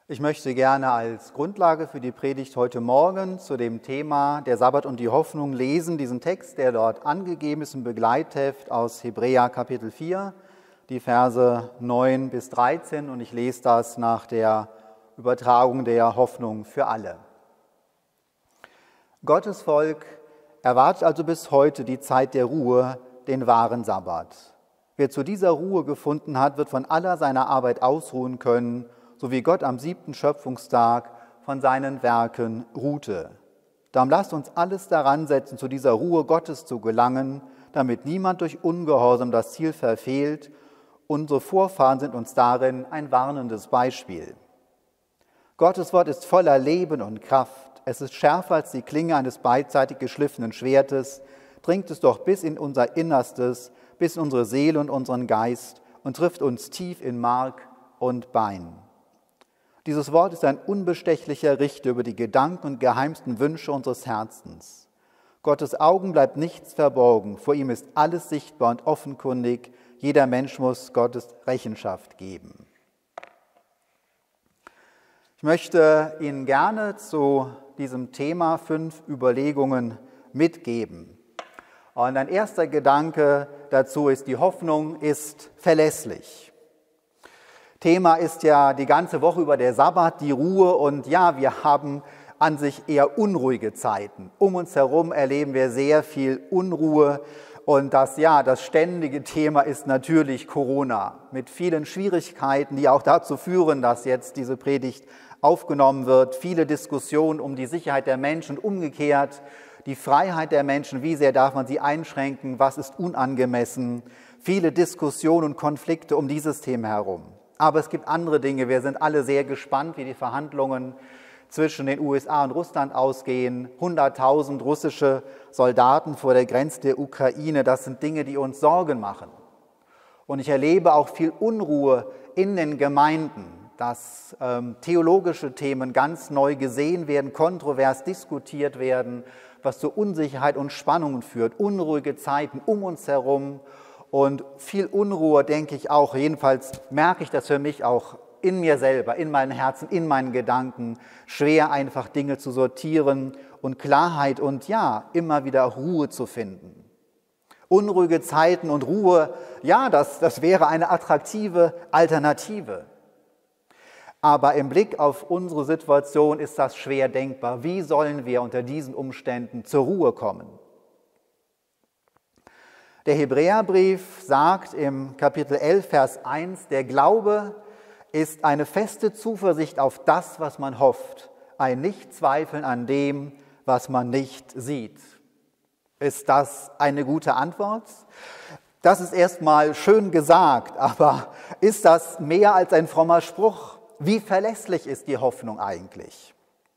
Ich möchte gerne als Grundlage für die Predigt heute Morgen zu dem Thema der Sabbat und die Hoffnung lesen, diesen Text, der dort angegeben ist im Begleitheft aus Hebräer Kapitel 4, die Verse 9 bis 13, und ich lese das nach der Übertragung der Hoffnung für alle. Gottes Volk erwartet also bis heute die Zeit der Ruhe, den wahren Sabbat. Wer zu dieser Ruhe gefunden hat, wird von aller seiner Arbeit ausruhen können, so wie Gott am 7. Schöpfungstag von seinen Werken ruhte. Darum lasst uns alles daran setzen, zu dieser Ruhe Gottes zu gelangen, damit niemand durch Ungehorsam das Ziel verfehlt. Unsere Vorfahren sind uns darin ein warnendes Beispiel. Gottes Wort ist voller Leben und Kraft. Es ist schärfer als die Klinge eines beidseitig geschliffenen Schwertes, dringt es doch bis in unser Innerstes, bis in unsere Seele und unseren Geist und trifft uns tief in Mark und Bein. Dieses Wort ist ein unbestechlicher Richter über die Gedanken und geheimsten Wünsche unseres Herzens. Gottes Augen bleibt nichts verborgen, vor ihm ist alles sichtbar und offenkundig. Jeder Mensch muss Gottes Rechenschaft geben. Ich möchte Ihnen gerne zu diesem Thema 5 Überlegungen mitgeben. Und ein erster Gedanke dazu ist, die Hoffnung ist verlässlich. Thema ist ja die ganze Woche über der Sabbat, die Ruhe, und ja, wir haben an sich eher unruhige Zeiten. Um uns herum erleben wir sehr viel Unruhe und das ständige Thema ist natürlich Corona mit vielen Schwierigkeiten, die auch dazu führen, dass jetzt diese Predigt aufgenommen wird. Viele Diskussionen um die Sicherheit der Menschen, umgekehrt die Freiheit der Menschen, wie sehr darf man sie einschränken, was ist unangemessen. Viele Diskussionen und Konflikte um dieses Thema herum. Aber es gibt andere Dinge. Wir sind alle sehr gespannt, wie die Verhandlungen zwischen den USA und Russland ausgehen. 100.000 russische Soldaten vor der Grenze der Ukraine, das sind Dinge, die uns Sorgen machen. Und ich erlebe auch viel Unruhe in den Gemeinden, dass theologische Themen ganz neu gesehen werden, kontrovers diskutiert werden, was zu Unsicherheit und Spannungen führt, unruhige Zeiten um uns herum. Und viel Unruhe, denke ich auch, jedenfalls merke ich das für mich auch in mir selber, in meinem Herzen, in meinen Gedanken, schwer einfach Dinge zu sortieren und Klarheit und immer wieder Ruhe zu finden. Unruhige Zeiten und Ruhe, das wäre eine attraktive Alternative. Aber im Blick auf unsere Situation ist das schwer denkbar. Wie sollen wir unter diesen Umständen zur Ruhe kommen? Der Hebräerbrief sagt im Kapitel 11, Vers 1, der Glaube ist eine feste Zuversicht auf das, was man hofft, ein Nichtzweifeln an dem, was man nicht sieht. Ist das eine gute Antwort? Das ist erstmal schön gesagt, aber ist das mehr als ein frommer Spruch? Wie verlässlich ist die Hoffnung eigentlich?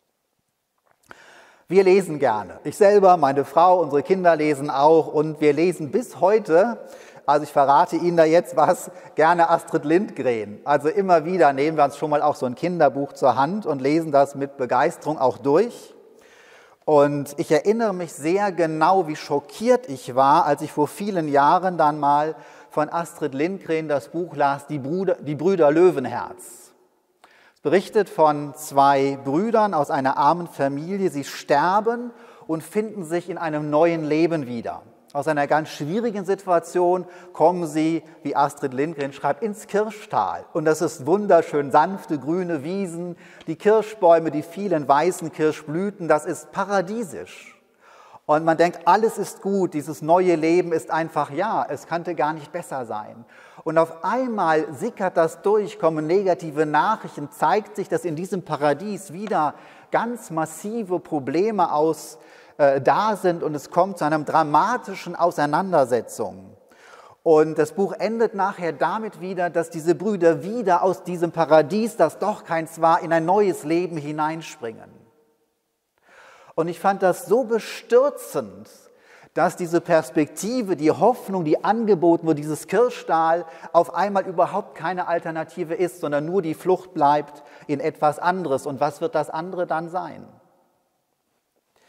Wir lesen gerne. Ich selber, meine Frau, unsere Kinder lesen auch und wir lesen bis heute, also ich verrate Ihnen da jetzt was, gerne Astrid Lindgren. Also immer wieder nehmen wir uns schon mal auch so ein Kinderbuch zur Hand und lesen das mit Begeisterung auch durch. Und ich erinnere mich sehr genau, wie schockiert ich war, als ich vor vielen Jahren dann mal von Astrid Lindgren das Buch las, Die Brüder Löwenherz. Berichtet von 2 Brüdern aus einer armen Familie. Sie sterben und finden sich in einem neuen Leben wieder. Aus einer ganz schwierigen Situation kommen sie, wie Astrid Lindgren schreibt, ins Kirschtal. Und das ist wunderschön, sanfte grüne Wiesen, die Kirschbäume, die vielen weißen Kirschblüten, das ist paradiesisch. Und man denkt, alles ist gut, dieses neue Leben ist einfach, es könnte gar nicht besser sein. Und auf einmal sickert das durch, kommen negative Nachrichten, zeigt sich, dass in diesem Paradies wieder ganz massive Probleme da sind und es kommt zu einer dramatischen Auseinandersetzung. Und das Buch endet nachher damit wieder, dass diese Brüder wieder aus diesem Paradies, das doch keins war, in ein neues Leben hineinspringen. Und ich fand das so bestürzend, dass diese Perspektive, die Hoffnung, die angeboten wird, dieses Kirschtal, auf einmal überhaupt keine Alternative ist, sondern nur die Flucht bleibt in etwas anderes. Und was wird das andere dann sein?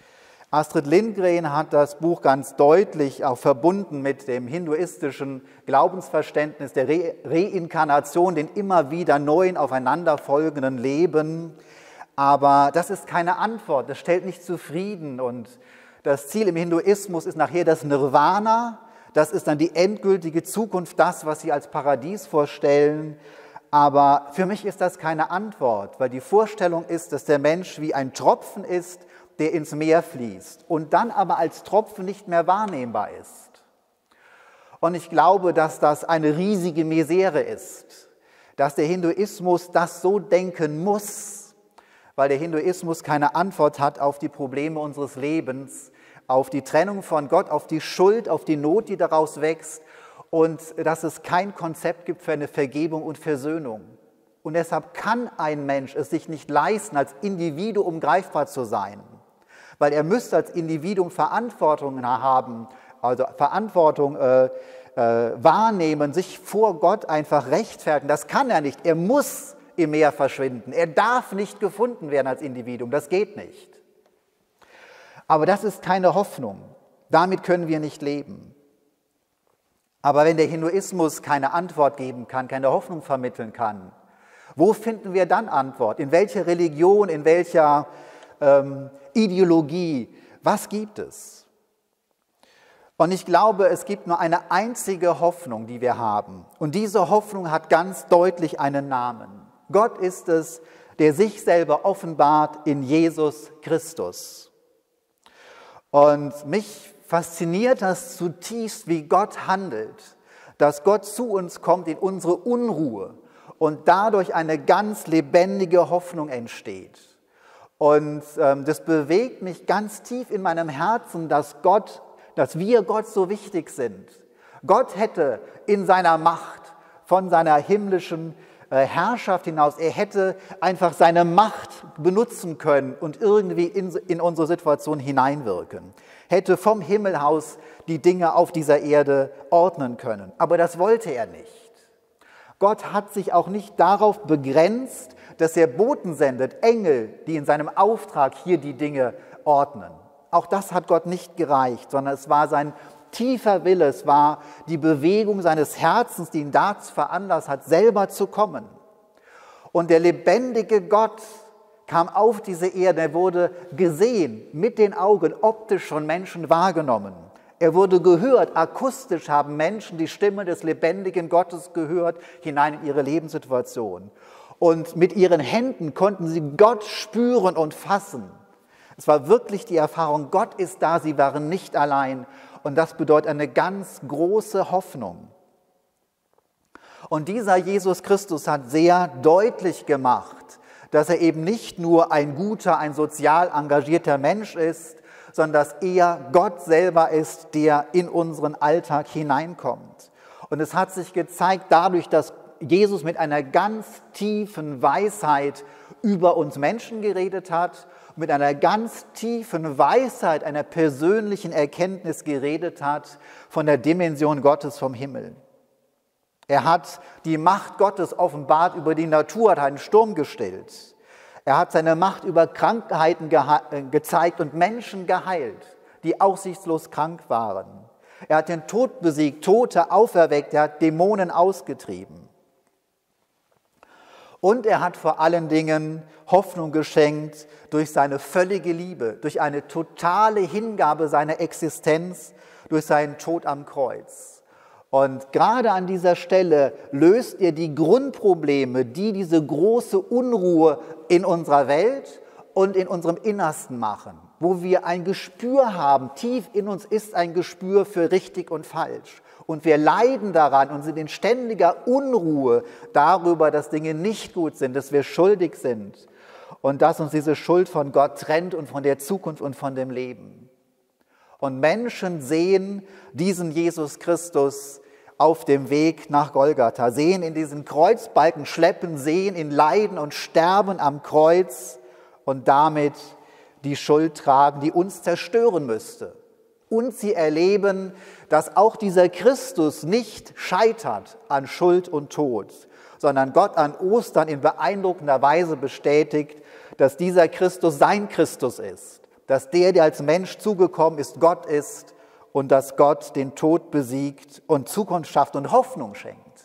Astrid Lindgren hat das Buch ganz deutlich auch verbunden mit dem hinduistischen Glaubensverständnis der Reinkarnation, den immer wieder neuen aufeinanderfolgenden Leben. Aber das ist keine Antwort, das stellt nicht zufrieden. Und das Ziel im Hinduismus ist nachher das Nirvana. Das ist dann die endgültige Zukunft, das, was sie als Paradies vorstellen. Aber für mich ist das keine Antwort, weil die Vorstellung ist, dass der Mensch wie ein Tropfen ist, der ins Meer fließt und dann aber als Tropfen nicht mehr wahrnehmbar ist. Und ich glaube, dass das eine riesige Misere ist, dass der Hinduismus das so denken muss, weil der Hinduismus keine Antwort hat auf die Probleme unseres Lebens, auf die Trennung von Gott, auf die Schuld, auf die Not, die daraus wächst und dass es kein Konzept gibt für eine Vergebung und Versöhnung. Und deshalb kann ein Mensch es sich nicht leisten, als Individuum greifbar zu sein, weil er müsste als Individuum Verantwortung haben, also Verantwortung wahrnehmen, sich vor Gott einfach rechtfertigen. Das kann er nicht. Er muss im Meer verschwinden. Er darf nicht gefunden werden als Individuum. Das geht nicht. Aber das ist keine Hoffnung. Damit können wir nicht leben. Aber wenn der Hinduismus keine Antwort geben kann, keine Hoffnung vermitteln kann, wo finden wir dann Antwort? In welcher Religion, in welcher Ideologie? Was gibt es? Und ich glaube, es gibt nur eine einzige Hoffnung, die wir haben. Und diese Hoffnung hat ganz deutlich einen Namen. Gott ist es, der sich selber offenbart in Jesus Christus. Und mich fasziniert das zutiefst, wie Gott handelt, dass Gott zu uns kommt in unsere Unruhe und dadurch eine ganz lebendige Hoffnung entsteht. Und das bewegt mich ganz tief in meinem Herzen, dass wir Gott so wichtig sind. Gott hätte in seiner Macht von seiner himmlischen Herrschaft hinaus, er hätte einfach seine Macht benutzen können und irgendwie in unsere Situation hineinwirken. Hätte vom Himmel aus die Dinge auf dieser Erde ordnen können. Aber das wollte er nicht. Gott hat sich auch nicht darauf begrenzt, dass er Boten sendet, Engel, die in seinem Auftrag hier die Dinge ordnen. Auch das hat Gott nicht gereicht, sondern es war sein tiefer Wille, es war die Bewegung seines Herzens, die ihn dazu veranlasst hat, selber zu kommen. Und der lebendige Gott kam auf diese Erde, er wurde gesehen, mit den Augen, optisch von Menschen wahrgenommen. Er wurde gehört, akustisch haben Menschen die Stimme des lebendigen Gottes gehört, hinein in ihre Lebenssituation. Und mit ihren Händen konnten sie Gott spüren und fassen. Es war wirklich die Erfahrung, Gott ist da, sie waren nicht allein. Und das bedeutet eine ganz große Hoffnung. Und dieser Jesus Christus hat sehr deutlich gemacht, dass er eben nicht nur ein guter, ein sozial engagierter Mensch ist, sondern dass er Gott selber ist, der in unseren Alltag hineinkommt. Und es hat sich gezeigt dadurch, dass Jesus mit einer ganz tiefen Weisheit über uns Menschen geredet hat, mit einer ganz tiefen Weisheit, einer persönlichen Erkenntnis geredet hat von der Dimension Gottes vom Himmel. Er hat die Macht Gottes offenbart über die Natur, hat einen Sturm gestillt. Er hat seine Macht über Krankheiten gezeigt und Menschen geheilt, die aussichtslos krank waren. Er hat den Tod besiegt, Tote auferweckt, er hat Dämonen ausgetrieben. Und er hat vor allen Dingen Hoffnung geschenkt durch seine völlige Liebe, durch eine totale Hingabe seiner Existenz, durch seinen Tod am Kreuz. Und gerade an dieser Stelle löst er die Grundprobleme, die diese große Unruhe in unserer Welt und in unserem Innersten machen, wo wir ein Gespür haben, tief in uns ist ein Gespür für richtig und falsch. Und wir leiden daran und sind in ständiger Unruhe darüber, dass Dinge nicht gut sind, dass wir schuldig sind und dass uns diese Schuld von Gott trennt und von der Zukunft und von dem Leben. Und Menschen sehen diesen Jesus Christus auf dem Weg nach Golgatha, sehen in diesen Kreuzbalken schleppen, sehen ihn leiden und sterben am Kreuz und damit die Schuld tragen, die uns zerstören müsste. Und sie erleben, dass auch dieser Christus nicht scheitert an Schuld und Tod, sondern Gott an Ostern in beeindruckender Weise bestätigt, dass dieser Christus sein Christus ist, dass der als Mensch zugekommen ist, Gott ist und dass Gott den Tod besiegt und Zukunft schafft und Hoffnung schenkt.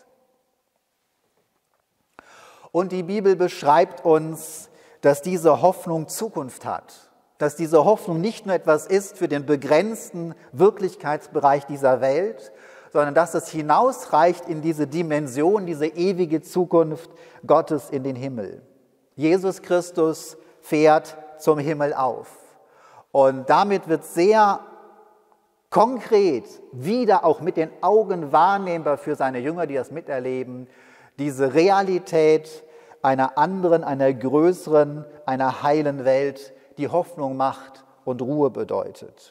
Und die Bibel beschreibt uns, dass diese Hoffnung Zukunft hat, dass diese Hoffnung nicht nur etwas ist für den begrenzten Wirklichkeitsbereich dieser Welt, sondern dass es hinausreicht in diese Dimension, diese ewige Zukunft Gottes in den Himmel. Jesus Christus fährt zum Himmel auf. Und damit wird sehr konkret wieder auch mit den Augen wahrnehmbar für seine Jünger, die das miterleben, diese Realität einer anderen, einer größeren, einer heilen Welt, die Hoffnung macht und Ruhe bedeutet.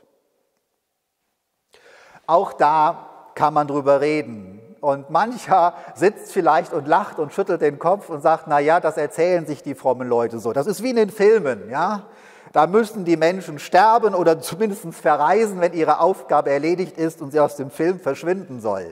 Auch da kann man drüber reden. Und mancher sitzt vielleicht und lacht und schüttelt den Kopf und sagt, na ja, das erzählen sich die frommen Leute so. Das ist wie in den Filmen, ja. Da müssen die Menschen sterben oder zumindest verreisen, wenn ihre Aufgabe erledigt ist und sie aus dem Film verschwinden sollen.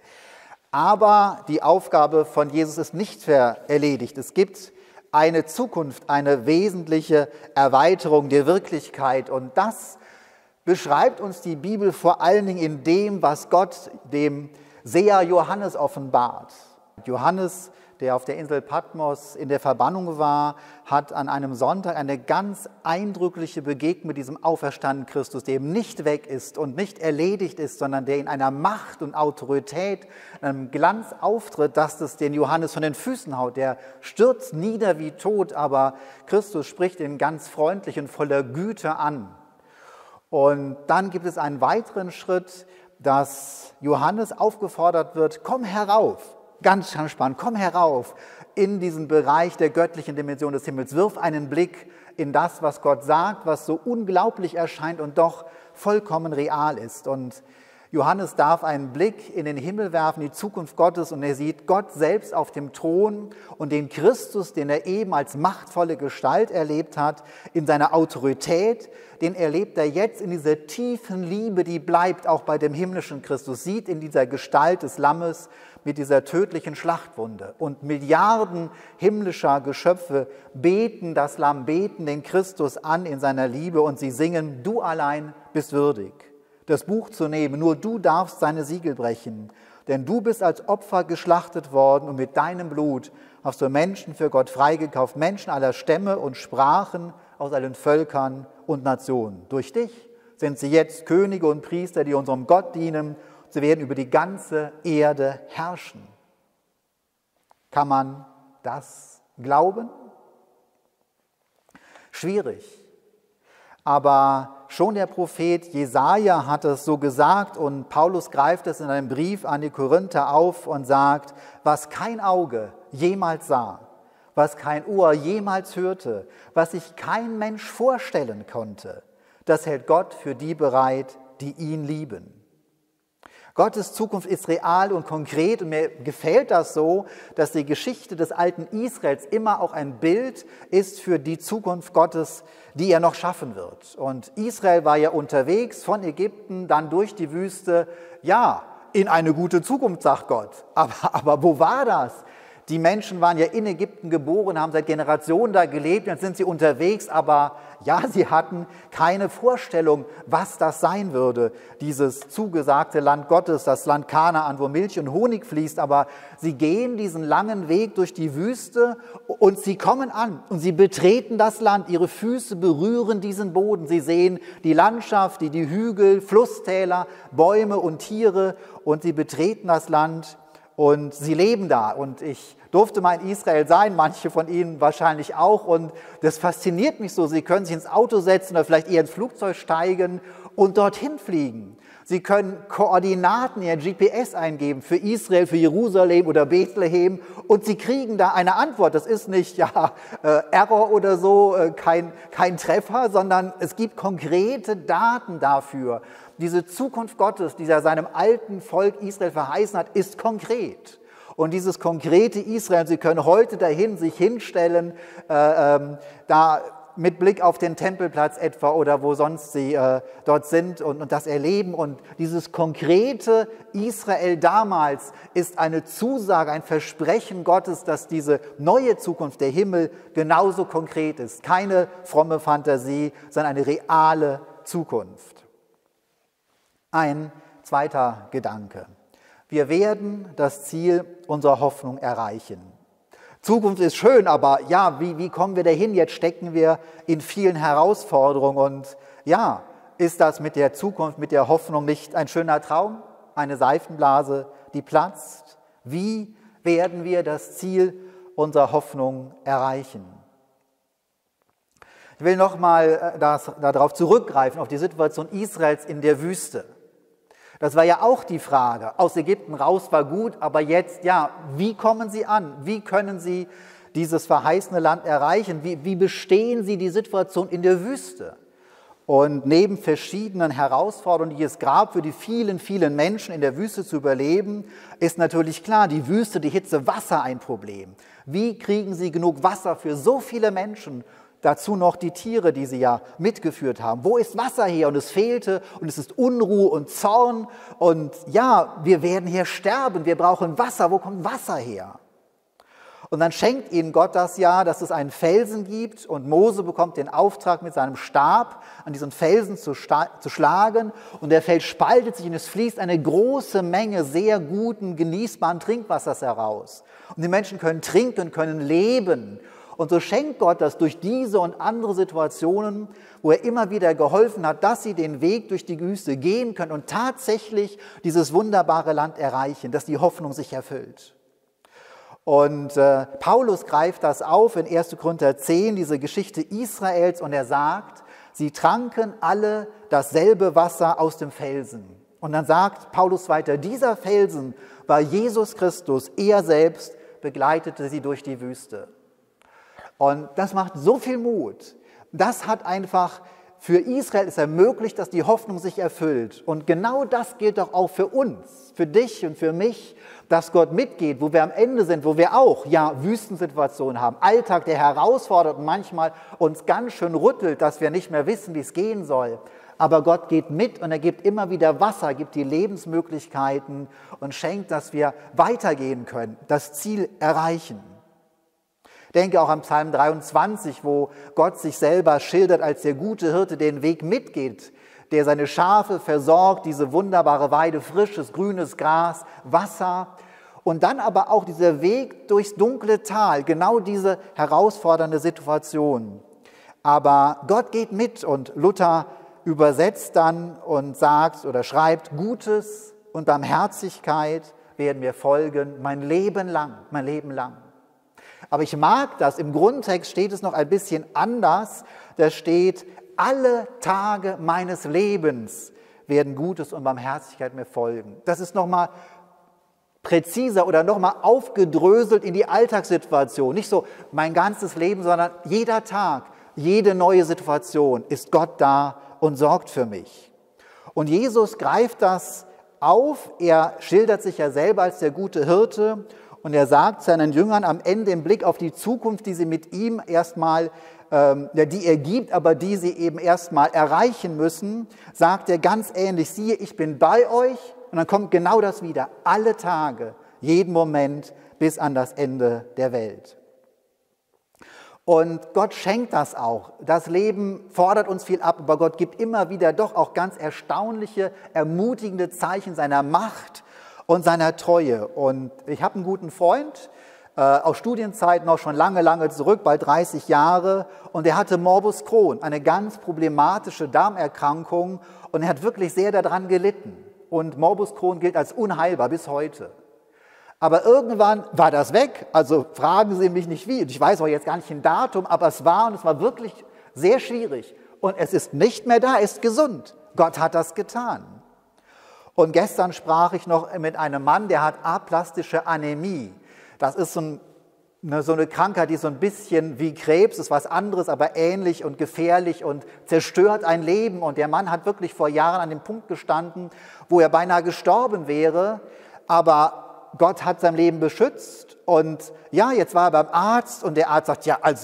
Aber die Aufgabe von Jesus ist nicht erledigt. Es gibt eine Zukunft, eine wesentliche Erweiterung der Wirklichkeit. Und das beschreibt uns die Bibel vor allen Dingen in dem, was Gott dem Seher Johannes offenbart. Johannes, der auf der Insel Patmos in der Verbannung war, hat an einem Sonntag eine ganz eindrückliche Begegnung mit diesem auferstandenen Christus, der eben nicht weg ist und nicht erledigt ist, sondern der in einer Macht und Autorität, einem Glanz auftritt, dass es den Johannes von den Füßen haut. Der stürzt nieder wie tot, aber Christus spricht ihn ganz freundlich und voller Güte an. Und dann gibt es einen weiteren Schritt, dass Johannes aufgefordert wird, komm herauf. Ganz spannend, komm herauf in diesen Bereich der göttlichen Dimension des Himmels. Wirf einen Blick in das, was Gott sagt, was so unglaublich erscheint und doch vollkommen real ist. Und Johannes darf einen Blick in den Himmel werfen, die Zukunft Gottes, und er sieht Gott selbst auf dem Thron und den Christus, den er eben als machtvolle Gestalt erlebt hat, in seiner Autorität, den erlebt er jetzt in dieser tiefen Liebe, die bleibt auch bei dem himmlischen Christus, sieht in dieser Gestalt des Lammes mit dieser tödlichen Schlachtwunde. Und Milliarden himmlischer Geschöpfe beten das Lamm, beten den Christus an in seiner Liebe und sie singen, du allein bist würdig, das Buch zu nehmen, nur du darfst seine Siegel brechen, denn du bist als Opfer geschlachtet worden und mit deinem Blut hast du Menschen für Gott freigekauft, Menschen aller Stämme und Sprachen aus allen Völkern und Nationen. Durch dich sind sie jetzt Könige und Priester, die unserem Gott dienen. Sie werden über die ganze Erde herrschen. Kann man das glauben? Schwierig. Aber schon der Prophet Jesaja hat es so gesagt und Paulus greift es in einem Brief an die Korinther auf und sagt, was kein Auge jemals sah, was kein Ohr jemals hörte, was sich kein Mensch vorstellen konnte, das hält Gott für die bereit, die ihn lieben. Gottes Zukunft ist real und konkret und mir gefällt das so, dass die Geschichte des alten Israels immer auch ein Bild ist für die Zukunft Gottes, die er noch schaffen wird. Und Israel war ja unterwegs von Ägypten, dann durch die Wüste, ja, in eine gute Zukunft, sagt Gott. Aber wo war das? Die Menschen waren ja in Ägypten geboren, haben seit Generationen da gelebt, jetzt sind sie unterwegs, aber ja, sie hatten keine Vorstellung, was das sein würde, dieses zugesagte Land Gottes, das Land Kanaan, wo Milch und Honig fließt, aber sie gehen diesen langen Weg durch die Wüste und sie kommen an und sie betreten das Land, ihre Füße berühren diesen Boden, sie sehen die Landschaft, die Hügel, Flusstäler, Bäume und Tiere und sie betreten das Land und sie leben da und ich durfte mal in Israel sein, manche von Ihnen wahrscheinlich auch und das fasziniert mich so. Sie können sich ins Auto setzen oder vielleicht eher ins Flugzeug steigen und dorthin fliegen. Sie können Koordinaten in Ihr GPS eingeben für Israel, für Jerusalem oder Bethlehem und Sie kriegen da eine Antwort. Das ist nicht Error oder so, kein Treffer, sondern es gibt konkrete Daten dafür. Diese Zukunft Gottes, die er seinem alten Volk Israel verheißen hat, ist konkret. Und dieses konkrete Israel, Sie können heute dahin sich hinstellen, da mit Blick auf den Tempelplatz etwa oder wo sonst sie dort sind und das erleben. Und dieses konkrete Israel damals ist eine Zusage, ein Versprechen Gottes, dass diese neue Zukunft, der Himmel, genauso konkret ist. Keine fromme Fantasie, sondern eine reale Zukunft. Ein zweiter Gedanke. Wir werden das Ziel unserer Hoffnung erreichen. Zukunft ist schön, aber ja, wie kommen wir dahin? Jetzt stecken wir in vielen Herausforderungen und ja, ist das mit der Zukunft, mit der Hoffnung nicht ein schöner Traum? Eine Seifenblase, die platzt? Wie werden wir das Ziel unserer Hoffnung erreichen? Ich will nochmal darauf zurückgreifen, auf die Situation Israels in der Wüste. Das war ja auch die Frage. Aus Ägypten raus war gut, aber jetzt, ja, wie kommen sie an? Wie können sie dieses verheißene Land erreichen? Wie bestehen sie die Situation in der Wüste? Und neben verschiedenen Herausforderungen, die es gab, für die vielen, vielen Menschen in der Wüste zu überleben, ist natürlich klar, die Wüste, die Hitze, Wasser ein Problem. Wie kriegen sie genug Wasser für so viele Menschen? Dazu noch die Tiere, die sie ja mitgeführt haben. Wo ist Wasser her? Und es fehlte und es ist Unruhe und Zorn. Und ja, wir werden hier sterben, wir brauchen Wasser. Wo kommt Wasser her? Und dann schenkt ihnen Gott das ja, dass es einen Felsen gibt und Mose bekommt den Auftrag, mit seinem Stab an diesen Felsen zu schlagen. Und der Fels spaltet sich und es fließt eine große Menge sehr guten, genießbaren Trinkwassers heraus. Und die Menschen können trinken, können leben. Und so schenkt Gott das durch diese und andere Situationen, wo er immer wieder geholfen hat, dass sie den Weg durch die Wüste gehen können und tatsächlich dieses wunderbare Land erreichen, dass die Hoffnung sich erfüllt. Und Paulus greift das auf in 1. Korinther 10, diese Geschichte Israels, und er sagt, sie tranken alle dasselbe Wasser aus dem Felsen. Und dann sagt Paulus weiter, dieser Felsen war Jesus Christus, er selbst begleitete sie durch die Wüste. Und das macht so viel Mut. Das hat einfach für Israel es ermöglicht, dass die Hoffnung sich erfüllt. Und genau das gilt doch auch für uns, für dich und für mich, dass Gott mitgeht, wo wir am Ende sind, wo wir auch Wüstensituationen haben, Alltag, der herausfordert und manchmal uns ganz schön rüttelt, dass wir nicht mehr wissen, wie es gehen soll. Aber Gott geht mit und er gibt immer wieder Wasser, gibt die Lebensmöglichkeiten und schenkt, dass wir weitergehen können, das Ziel erreichen. Ich denke auch an Psalm 23, wo Gott sich selber schildert als der gute Hirte, der den Weg mitgeht, der seine Schafe versorgt, diese wunderbare Weide, frisches, grünes Gras, Wasser. Und dann aber auch dieser Weg durchs dunkle Tal, genau diese herausfordernde Situation. Aber Gott geht mit und Luther übersetzt dann und sagt oder schreibt, Gutes und Barmherzigkeit werden mir folgen mein Leben lang, mein Leben lang. Aber ich mag das, im Grundtext steht es noch ein bisschen anders, da steht, alle Tage meines Lebens werden Gutes und Barmherzigkeit mir folgen. Das ist nochmal präziser oder nochmal aufgedröselt in die Alltagssituation. Nicht so mein ganzes Leben, sondern jeder Tag, jede neue Situation ist Gott da und sorgt für mich. Und Jesus greift das auf, er schildert sich ja selber als der gute Hirte und er sagt seinen Jüngern am Ende im Blick auf die Zukunft, die sie mit ihm erstmal, die er gibt, aber die sie eben erstmal erreichen müssen, sagt er ganz ähnlich, siehe, ich bin bei euch und dann kommt genau das wieder, alle Tage, jeden Moment bis an das Ende der Welt. Und Gott schenkt das auch. Das Leben fordert uns viel ab, aber Gott gibt immer wieder doch auch ganz erstaunliche, ermutigende Zeichen seiner Macht und seiner Treue. Und ich habe einen guten Freund, aus Studienzeiten noch schon lange, lange zurück, bald 30 Jahre. Und er hatte Morbus Crohn, eine ganz problematische Darmerkrankung. Und er hat wirklich sehr daran gelitten. Und Morbus Crohn gilt als unheilbar bis heute. Aber irgendwann war das weg. Also fragen Sie mich nicht wie. Ich weiß auch jetzt gar nicht ein Datum, aber es war und es war wirklich sehr schwierig. Und es ist nicht mehr da, er ist gesund. Gott hat das getan. Und gestern sprach ich noch mit einem Mann, der hat aplastische Anämie. Das ist so eine Krankheit, die ist so ein bisschen wie Krebs, ist was anderes, aber ähnlich und gefährlich und zerstört ein Leben. Und der Mann hat wirklich vor Jahren an dem Punkt gestanden, wo er beinahe gestorben wäre, aber Gott hat sein Leben beschützt. Und ja, jetzt war er beim Arzt und der Arzt sagt, ja, also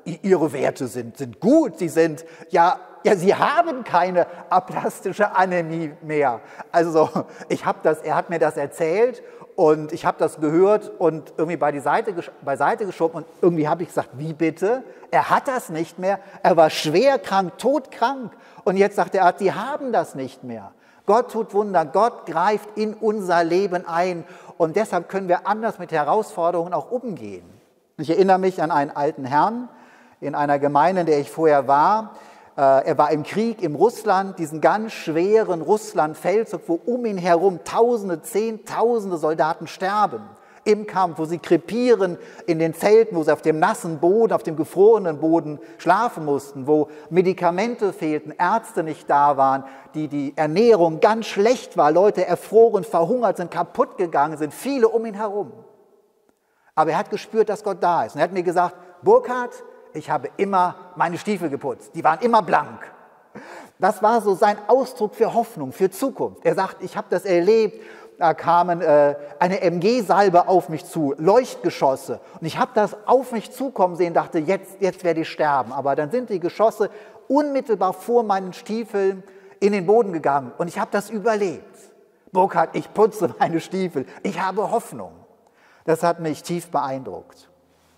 Ihre Werte sind gut, Sie haben keine aplastische Anämie mehr. Also er hat mir das erzählt und ich habe das gehört und irgendwie beiseite geschoben und irgendwie habe ich gesagt, wie bitte? Er hat das nicht mehr, er war schwer krank, todkrank und jetzt sagt der Arzt, Sie haben das nicht mehr. Gott tut Wunder, Gott greift in unser Leben ein und deshalb können wir anders mit Herausforderungen auch umgehen. Ich erinnere mich an einen alten Herrn in einer Gemeinde, in der ich vorher war. Er war im Krieg in Russland, diesen ganz schweren Russland-Feldzug, wo um ihn herum Tausende, Zehntausende Soldaten sterben im Kampf, wo sie krepieren in den Zelten, wo sie auf dem nassen Boden, auf dem gefrorenen Boden schlafen mussten, wo Medikamente fehlten, Ärzte nicht da waren, die Ernährung ganz schlecht war, Leute erfroren, verhungert sind, kaputt gegangen sind, viele um ihn herum. Aber er hat gespürt, dass Gott da ist. Und er hat mir gesagt, Burkhard, ich habe immer meine Stiefel geputzt, die waren immer blank. Das war so sein Ausdruck für Hoffnung, für Zukunft. Er sagt, ich habe das erlebt, da kamen eine MG-Salbe auf mich zu, Leuchtgeschosse. Und ich habe das auf mich zukommen sehen, dachte, jetzt werde ich sterben. Aber dann sind die Geschosse unmittelbar vor meinen Stiefeln in den Boden gegangen. Und ich habe das überlebt. Burkhard, ich putze meine Stiefel, ich habe Hoffnung. Das hat mich tief beeindruckt.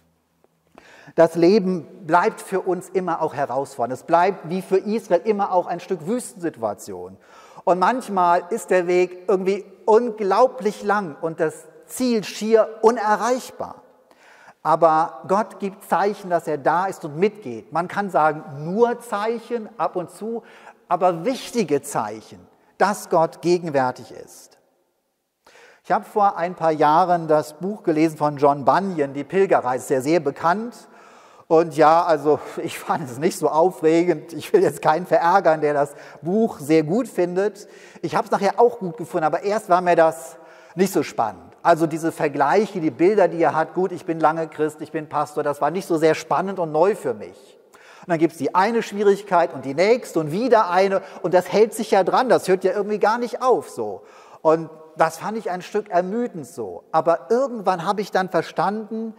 Das Leben bleibt für uns immer auch herausfordernd. Es bleibt wie für Israel immer auch ein Stück Wüstensituation. Und manchmal ist der Weg irgendwie unglaublich lang und das Ziel schier unerreichbar. Aber Gott gibt Zeichen, dass er da ist und mitgeht. Man kann sagen, nur Zeichen ab und zu, aber wichtige Zeichen, dass Gott gegenwärtig ist. Ich habe vor ein paar Jahren das Buch gelesen von John Bunyan, Die Pilgerreise, sehr, sehr bekannt. Und ja, also ich fand es nicht so aufregend. Ich will jetzt keinen verärgern, der das Buch sehr gut findet. Ich habe es nachher auch gut gefunden, aber erst war mir das nicht so spannend. Also diese Vergleiche, die Bilder, die er hat, gut, ich bin lange Christ, ich bin Pastor, das war nicht so sehr spannend und neu für mich. Und dann gibt es die eine Schwierigkeit und die nächste und wieder eine und das hält sich ja dran, das hört ja irgendwie gar nicht auf so. Und das fand ich ein Stück ermüdend so. Aber irgendwann habe ich dann verstanden,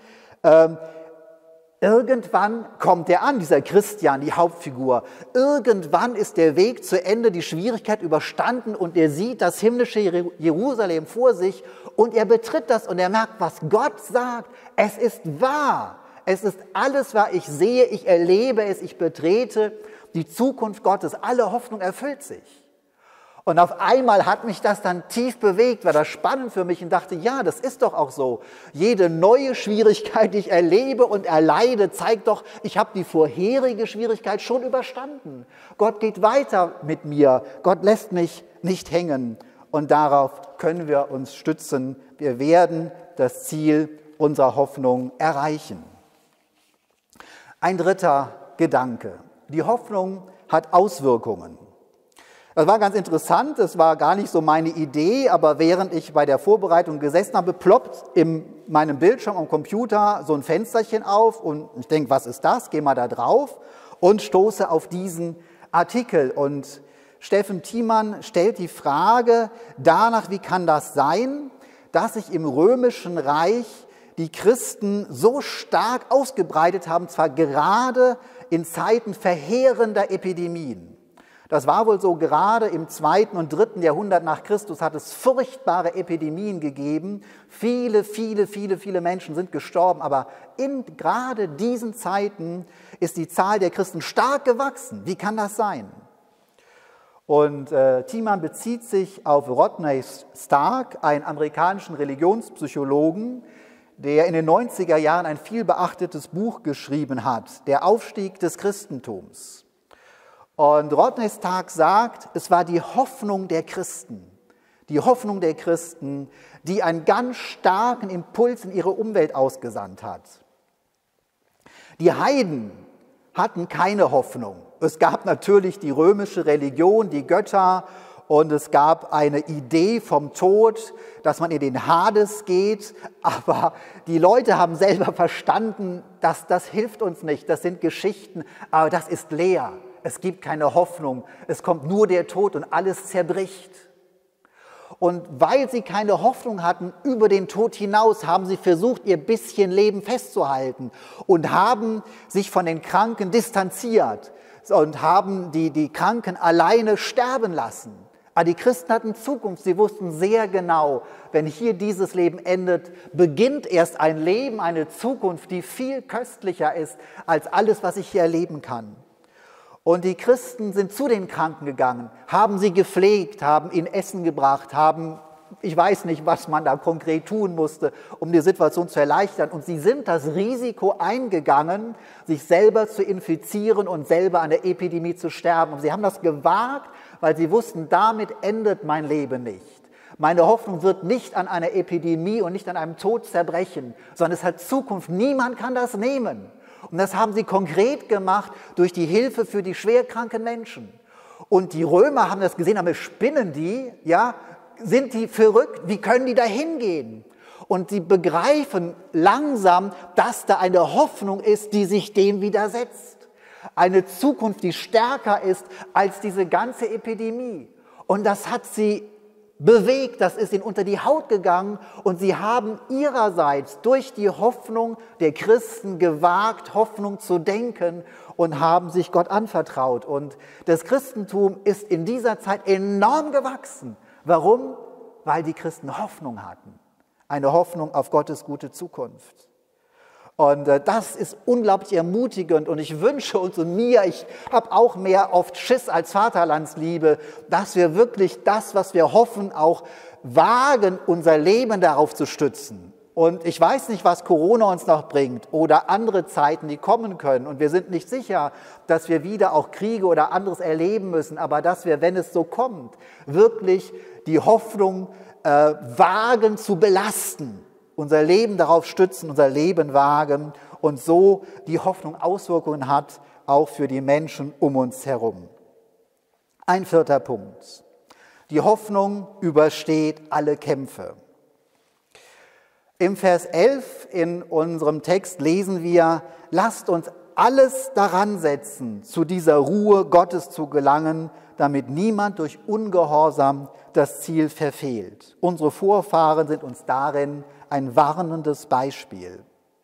irgendwann kommt er an, dieser Christian, die Hauptfigur. Irgendwann ist der Weg zu Ende, die Schwierigkeit überstanden und er sieht das himmlische Jerusalem vor sich und er betritt das und er merkt, was Gott sagt. Es ist wahr. Es ist alles wahr. Ich sehe, ich erlebe es, ich betrete die Zukunft Gottes. Alle Hoffnung erfüllt sich. Und auf einmal hat mich das dann tief bewegt, war das spannend für mich und dachte, ja, das ist doch auch so. Jede neue Schwierigkeit, die ich erlebe und erleide, zeigt doch, ich habe die vorherige Schwierigkeit schon überstanden. Gott geht weiter mit mir, Gott lässt mich nicht hängen und darauf können wir uns stützen. Wir werden das Ziel unserer Hoffnung erreichen. Ein dritter Gedanke. Die Hoffnung hat Auswirkungen. Das war ganz interessant, das war gar nicht so meine Idee, aber während ich bei der Vorbereitung gesessen habe, ploppt in meinem Bildschirm am Computer so ein Fensterchen auf und ich denke, was ist das? Gehe mal da drauf und stoße auf diesen Artikel. Und Steffen Thiemann stellt die Frage danach, wie kann das sein, dass sich im Römischen Reich die Christen so stark ausgebreitet haben, zwar gerade in Zeiten verheerender Epidemien. Das war wohl so, gerade im 2. und 3. Jahrhundert nach Christus hat es furchtbare Epidemien gegeben. Viele Menschen sind gestorben, aber in gerade diesen Zeiten ist die Zahl der Christen stark gewachsen. Wie kann das sein? Und Thiemann bezieht sich auf Rodney Stark, einen amerikanischen Religionspsychologen, der in den 90er Jahren ein vielbeachtetes Buch geschrieben hat, Der Aufstieg des Christentums. Und Rodney Stark sagt, es war die Hoffnung der Christen, die einen ganz starken Impuls in ihre Umwelt ausgesandt hat. Die Heiden hatten keine Hoffnung. Es gab natürlich die römische Religion, die Götter, und es gab eine Idee vom Tod, dass man in den Hades geht, aber die Leute haben selber verstanden, dass das hilft uns nicht, das sind Geschichten, aber das ist leer. Es gibt keine Hoffnung, es kommt nur der Tod und alles zerbricht. Und weil sie keine Hoffnung hatten über den Tod hinaus, haben sie versucht, ihr bisschen Leben festzuhalten und haben sich von den Kranken distanziert und haben die Kranken alleine sterben lassen. Aber die Christen hatten Zukunft. Sie wussten sehr genau, wenn hier dieses Leben endet, beginnt erst ein Leben, eine Zukunft, die viel köstlicher ist als alles, was ich hier erleben kann. Und die Christen sind zu den Kranken gegangen, haben sie gepflegt, haben ihnen Essen gebracht, haben, ich weiß nicht, was man da konkret tun musste, um die Situation zu erleichtern. Und sie sind das Risiko eingegangen, sich selber zu infizieren und selber an der Epidemie zu sterben. Und sie haben das gewagt, weil sie wussten, damit endet mein Leben nicht. Meine Hoffnung wird nicht an einer Epidemie und nicht an einem Tod zerbrechen, sondern es hat Zukunft. Niemand kann das nehmen. Und das haben sie konkret gemacht durch die Hilfe für die schwerkranken Menschen. Und die Römer haben das gesehen, aber spinnen die, ja, sind die verrückt, wie können die da hingehen? Und sie begreifen langsam, dass da eine Hoffnung ist, die sich dem widersetzt. Eine Zukunft, die stärker ist als diese ganze Epidemie. Und das hat sie bewegt, das ist ihnen unter die Haut gegangen und sie haben ihrerseits durch die Hoffnung der Christen gewagt, Hoffnung zu denken und haben sich Gott anvertraut. Und das Christentum ist in dieser Zeit enorm gewachsen. Warum? Weil die Christen Hoffnung hatten. Eine Hoffnung auf Gottes gute Zukunft. Und das ist unglaublich ermutigend und ich wünsche uns und mir, ich habe auch mehr oft Schiss als Vaterlandsliebe, dass wir wirklich das, was wir hoffen, auch wagen, unser Leben darauf zu stützen. Und ich weiß nicht, was Corona uns noch bringt oder andere Zeiten, die kommen können. Und wir sind nicht sicher, dass wir wieder auch Kriege oder anderes erleben müssen, aber dass wir, wenn es so kommt, wirklich die Hoffnung wagen zu belasten. Unser Leben darauf stützen, unser Leben wagen und so die Hoffnung Auswirkungen hat, auch für die Menschen um uns herum. Ein vierter Punkt. Die Hoffnung übersteht alle Kämpfe. Im Vers 11 in unserem Text lesen wir, lasst uns alles daran setzen, zu dieser Ruhe Gottes zu gelangen, damit niemand durch Ungehorsam das Ziel verfehlt. Unsere Vorfahren sind uns darin ein warnendes Beispiel.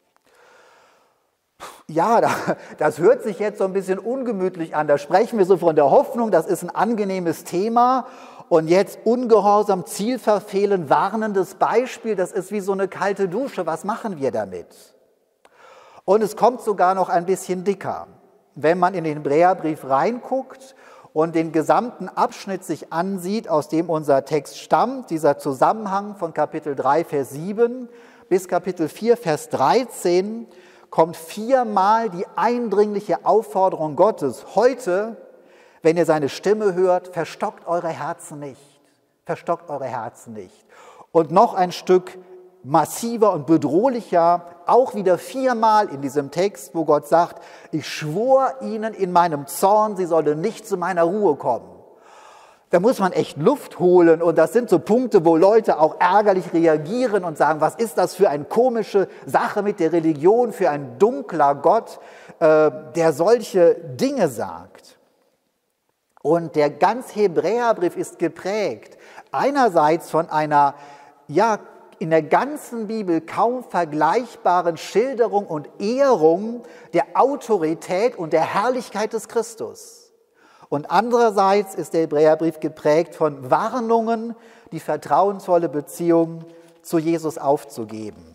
Ja, das hört sich jetzt so ein bisschen ungemütlich an. Da sprechen wir so von der Hoffnung, das ist ein angenehmes Thema. Und jetzt Ungehorsam, Ziel verfehlen, warnendes Beispiel, das ist wie so eine kalte Dusche. Was machen wir damit? Und es kommt sogar noch ein bisschen dicker. Wenn man in den Hebräerbrief reinguckt und den gesamten Abschnitt sich ansieht, aus dem unser Text stammt, dieser Zusammenhang von Kapitel 3, Vers 7 bis Kapitel 4, Vers 13, kommt viermal die eindringliche Aufforderung Gottes. Heute, wenn ihr seine Stimme hört, verstockt eure Herzen nicht. Verstockt eure Herzen nicht. Und noch ein Stück massiver und bedrohlicher, auch wieder viermal in diesem Text, wo Gott sagt, ich schwor ihnen in meinem Zorn, sie sollen nicht zu meiner Ruhe kommen. Da muss man echt Luft holen und das sind so Punkte, wo Leute auch ärgerlich reagieren und sagen, was ist das für eine komische Sache mit der Religion, für ein dunkler Gott, der solche Dinge sagt. Und der ganze Hebräerbrief ist geprägt, einerseits von einer, ja, in der ganzen Bibel kaum vergleichbaren Schilderung und Ehrung der Autorität und der Herrlichkeit des Christus. Und andererseits ist der Hebräerbrief geprägt von Warnungen, die vertrauensvolle Beziehung zu Jesus aufzugeben.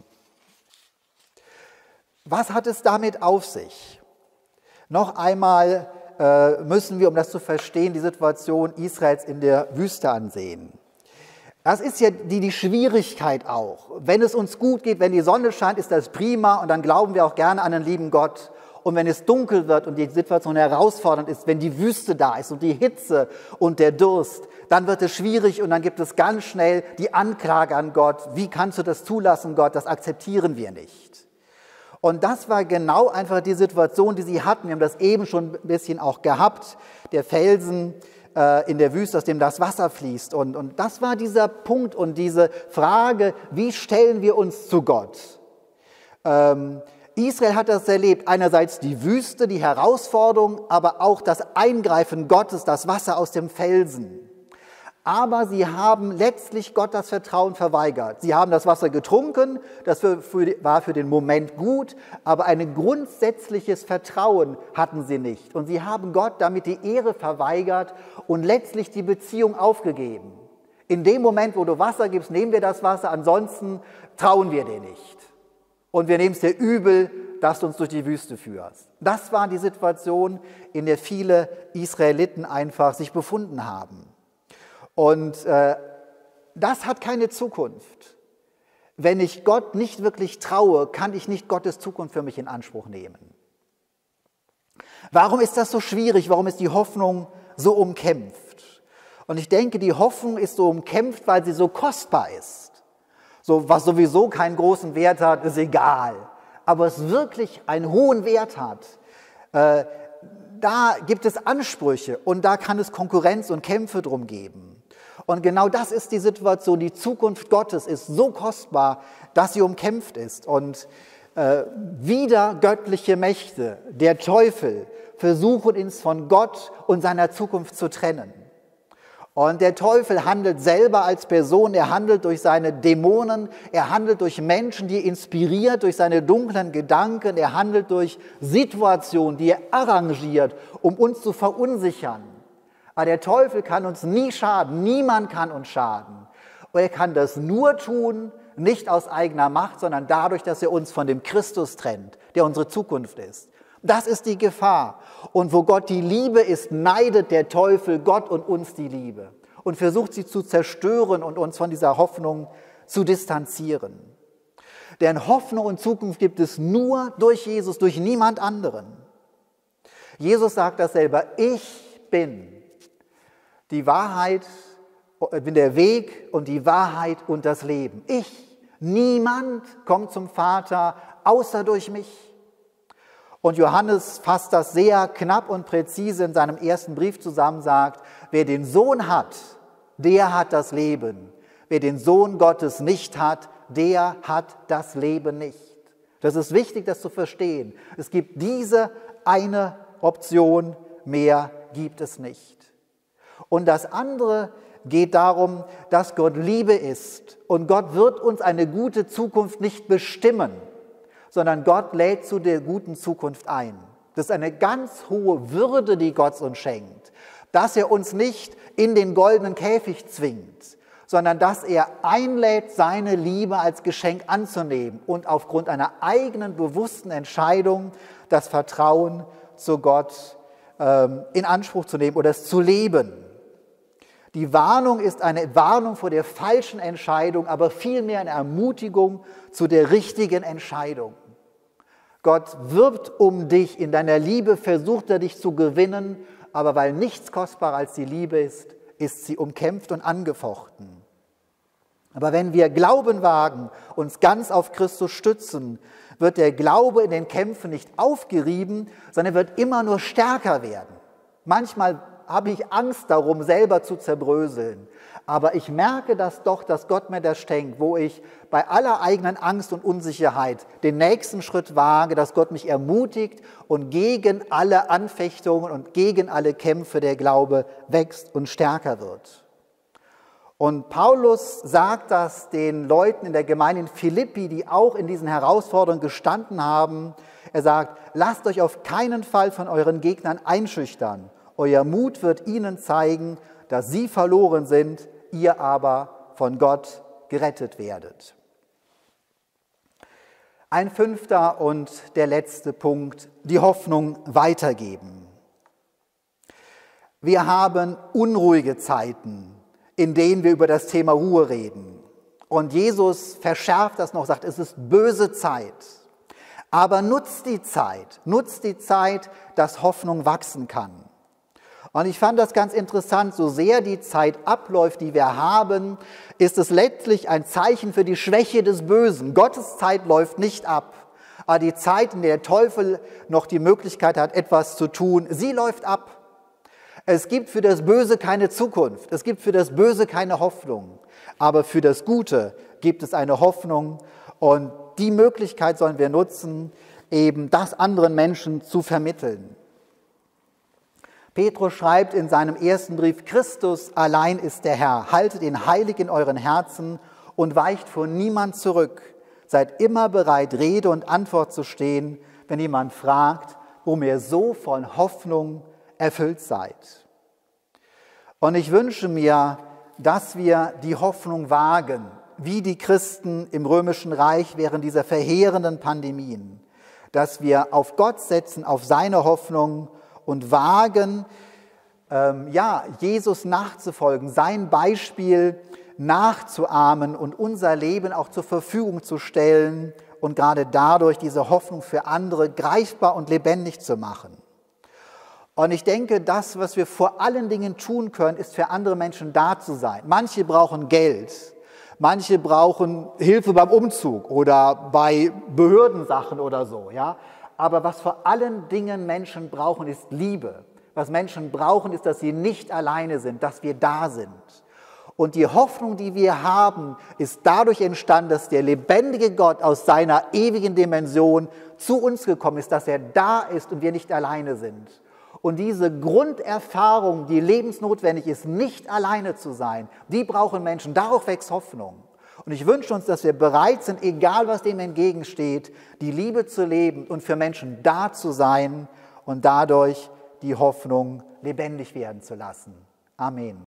Was hat es damit auf sich? Noch einmal müssen wir, um das zu verstehen, die Situation Israels in der Wüste ansehen. Das ist ja die Schwierigkeit auch. Wenn es uns gut geht, wenn die Sonne scheint, ist das prima und dann glauben wir auch gerne an den lieben Gott. Und wenn es dunkel wird und die Situation herausfordernd ist, wenn die Wüste da ist und die Hitze und der Durst, dann wird es schwierig und dann gibt es ganz schnell die Anklage an Gott. Wie kannst du das zulassen, Gott? Das akzeptieren wir nicht. Und das war genau einfach die Situation, die sie hatten. Wir haben das eben schon ein bisschen auch gehabt. Der Felsen in der Wüste, aus dem das Wasser fließt. Und das war dieser Punkt und diese Frage, wie stellen wir uns zu Gott? Israel hat das erlebt, einerseits die Wüste, die Herausforderung, aber auch das Eingreifen Gottes, das Wasser aus dem Felsen. aber sie haben letztlich Gott das Vertrauen verweigert. Sie haben das Wasser getrunken, das war für den Moment gut, aber ein grundsätzliches Vertrauen hatten sie nicht. Und sie haben Gott damit die Ehre verweigert und letztlich die Beziehung aufgegeben. In dem Moment, wo du Wasser gibst, nehmen wir das Wasser, ansonsten trauen wir dir nicht. Und wir nehmen es dir übel, dass du uns durch die Wüste führst. Das war die Situation, in der viele Israeliten einfach sich befunden haben. Und das hat keine Zukunft. Wenn ich Gott nicht wirklich traue, kann ich nicht Gottes Zukunft für mich in Anspruch nehmen. Warum ist das so schwierig? Warum ist die Hoffnung so umkämpft? Und ich denke, die Hoffnung ist so umkämpft, weil sie so kostbar ist. So, was sowieso keinen großen Wert hat, ist egal. Aber es wirklich einen hohen Wert hat, da gibt es Ansprüche und da kann es Konkurrenz und Kämpfe drum geben. Und genau das ist die Situation. Die Zukunft Gottes ist so kostbar, dass sie umkämpft ist. Und wieder göttliche Mächte, der Teufel, versuchen uns von Gott und seiner Zukunft zu trennen. Und der Teufel handelt selber als Person, er handelt durch seine Dämonen, er handelt durch Menschen, die er inspiriert, durch seine dunklen Gedanken, er handelt durch Situationen, die er arrangiert, um uns zu verunsichern. Aber der Teufel kann uns nie schaden, niemand kann uns schaden. Und er kann das nur tun, nicht aus eigener Macht, sondern dadurch, dass er uns von dem Christus trennt, der unsere Zukunft ist. Das ist die Gefahr. Und wo Gott die Liebe ist, neidet der Teufel Gott und uns die Liebe und versucht sie zu zerstören und uns von dieser Hoffnung zu distanzieren. Denn Hoffnung und Zukunft gibt es nur durch Jesus, durch niemand anderen. Jesus sagt das selber, ich bin die Wahrheit, bin der Weg und die Wahrheit und das Leben. Niemand kommt zum Vater außer durch mich. Und Johannes fasst das sehr knapp und präzise in seinem ersten Brief zusammen, sagt, wer den Sohn hat, der hat das Leben. Wer den Sohn Gottes nicht hat, der hat das Leben nicht. Das ist wichtig, das zu verstehen. Es gibt diese eine Option, mehr gibt es nicht. Und das andere geht darum, dass Gott Liebe ist. Und Gott wird uns eine gute Zukunft nicht bestimmen, sondern Gott lädt zu der guten Zukunft ein. Das ist eine ganz hohe Würde, die Gott uns schenkt, dass er uns nicht in den goldenen Käfig zwingt, sondern dass er einlädt, seine Liebe als Geschenk anzunehmen und aufgrund einer eigenen bewussten Entscheidung das Vertrauen zu Gott in Anspruch zu nehmen oder es zu leben. Die Warnung ist eine Warnung vor der falschen Entscheidung, aber vielmehr eine Ermutigung zu der richtigen Entscheidung. Gott wirbt um dich, in deiner Liebe versucht er dich zu gewinnen, aber weil nichts kostbarer als die Liebe ist, ist sie umkämpft und angefochten. Aber wenn wir Glauben wagen, uns ganz auf Christus stützen, wird der Glaube in den Kämpfen nicht aufgerieben, sondern wird immer nur stärker werden. Manchmal habe ich Angst darum, selber zu zerbröseln. Aber ich merke das doch, dass Gott mir das schenkt, wo ich bei aller eigenen Angst und Unsicherheit den nächsten Schritt wage, dass Gott mich ermutigt und gegen alle Anfechtungen und gegen alle Kämpfe der Glaube wächst und stärker wird. Und Paulus sagt das den Leuten in der Gemeinde in Philippi, die auch in diesen Herausforderungen gestanden haben. Er sagt, lasst euch auf keinen Fall von euren Gegnern einschüchtern. Euer Mut wird ihnen zeigen, dass sie verloren sind, ihr aber von Gott gerettet werdet. Ein fünfter und der letzte Punkt, die Hoffnung weitergeben. Wir haben unruhige Zeiten, in denen wir über das Thema Ruhe reden. Und Jesus verschärft das noch, sagt, es ist böse Zeit. Aber nutzt die Zeit, dass Hoffnung wachsen kann. Und ich fand das ganz interessant, so sehr die Zeit abläuft, die wir haben, ist es letztlich ein Zeichen für die Schwäche des Bösen. Gottes Zeit läuft nicht ab, aber die Zeit, in der der Teufel noch die Möglichkeit hat, etwas zu tun, sie läuft ab. Es gibt für das Böse keine Zukunft, es gibt für das Böse keine Hoffnung, aber für das Gute gibt es eine Hoffnung und die Möglichkeit sollen wir nutzen, eben das anderen Menschen zu vermitteln. Petrus schreibt in seinem ersten Brief, Christus allein ist der Herr. Haltet ihn heilig in euren Herzen und weicht vor niemand zurück. Seid immer bereit, Rede und Antwort zu stehen, wenn jemand fragt, warum ihr so von Hoffnung erfüllt seid. Und ich wünsche mir, dass wir die Hoffnung wagen, wie die Christen im Römischen Reich während dieser verheerenden Pandemien, dass wir auf Gott setzen, auf seine Hoffnung und wagen, Jesus nachzufolgen, sein Beispiel nachzuahmen und unser Leben auch zur Verfügung zu stellen und gerade dadurch diese Hoffnung für andere greifbar und lebendig zu machen. Und ich denke, das, was wir vor allen Dingen tun können, ist für andere Menschen da zu sein. Manche brauchen Geld, manche brauchen Hilfe beim Umzug oder bei Behördensachen oder so, ja. Aber was vor allen Dingen Menschen brauchen, ist Liebe. Was Menschen brauchen, ist, dass sie nicht alleine sind, dass wir da sind. Und die Hoffnung, die wir haben, ist dadurch entstanden, dass der lebendige Gott aus seiner ewigen Dimension zu uns gekommen ist, dass er da ist und wir nicht alleine sind. Und diese Grunderfahrung, die lebensnotwendig ist, nicht alleine zu sein, die brauchen Menschen. Darauf wächst Hoffnung. Und ich wünsche uns, dass wir bereit sind, egal was dem entgegensteht, die Liebe zu leben und für Menschen da zu sein und dadurch die Hoffnung lebendig werden zu lassen. Amen.